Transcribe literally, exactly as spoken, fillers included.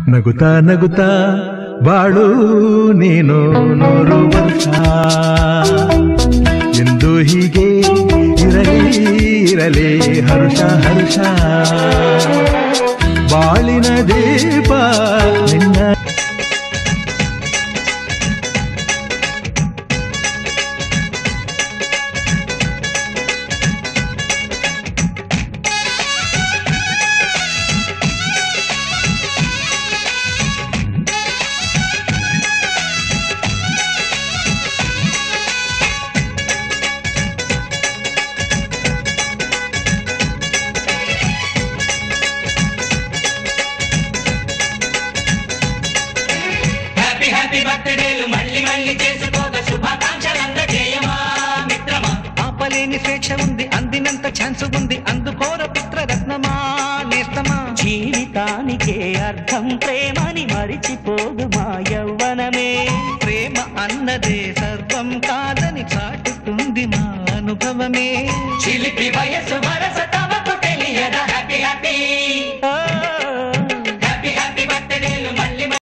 ನಗುತ್ತಾ ನಗುತ್ತಾ ಬಾಳು ನೀನು ನೂರು ವರ್ಷ ಎಂದು ಹೀಗೆ ಇರಲಿ ಇರಲಿ ಹರ್ಷ ಹರ್ಷ ಬಾಳಿನ ದೀಪ ನಿನ್ನ స్వేచ్ఛ ఉంది అందినంత ఛాన్స్ ఉంది అందుకోర పుత్ర రత్నమా నేస్తమా జీవితానికే అర్థం ప్రేమని మరిచిపోదు మా యవ్వనమే ప్రేమ అన్నదే సర్వం కాదని చాటుతుంది మా అనుభవమే చిలిపి వయసు వరస తమకు తెలియదా